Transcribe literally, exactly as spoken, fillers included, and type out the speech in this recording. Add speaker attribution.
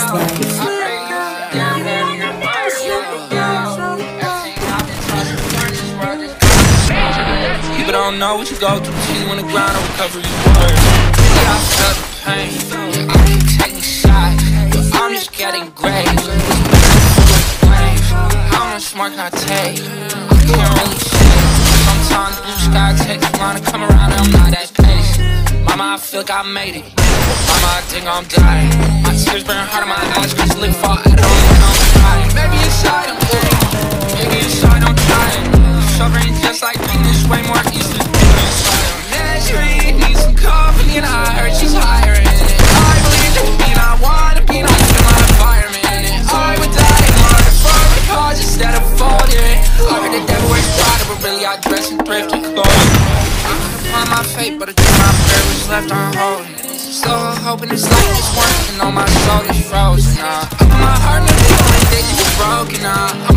Speaker 1: People don't know what you go through till you on the ground and recover you work. Yeah, I felt the pain, yeah, I keep taking shots, but I'm just getting grades. How much more can I take? I can't really say. Sometimes blue sky takes a while to come around and I'm not that patient. Mama, I feel like I made it. Mama, I think I'm dying. My tears burn hard in my eyes cause lip fall out of when I'm crying. Maybe inside I'm dying, maybe inside I'm trying. Suffering just like me, this way more easy. Measuring, need some coffee and I heard she's hiring. I believe in me and I wanna be nice in my environment. And I would die hard for the cause instead of folding. I heard the devil wears Prada, but really I dress in thrifted clothes. I could find my fate, but I think my prayer was left on hold. Still hoping this life is working, and all my soul is frozen. Nah, I put my heart in the deal and they just broken. Nah,